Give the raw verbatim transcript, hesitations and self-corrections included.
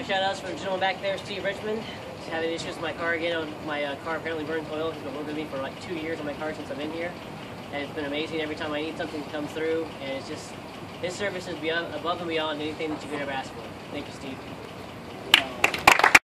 shout outs for the gentleman back there, Steve Richmond. Just having issues with my car again. My uh, car apparently burns oil. He's been working with me for like two years on my car since I've been here. And it's been amazing. Every time I need something to come through, and it's just, his service is beyond, above and beyond anything that you could ever ask for. Thank you, Steve.